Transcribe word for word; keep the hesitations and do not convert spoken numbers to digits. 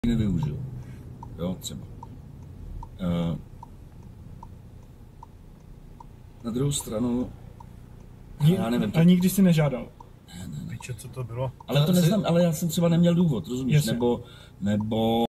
nevyužil. Jo, třeba. Uh, na druhou stranu, já nevím. To... A nikdy jsi nežádal. Ne, ne, ne. Víče, co to bylo? Ale to neznám, ale já jsem třeba neměl důvod, rozumíš? Nebo, nebo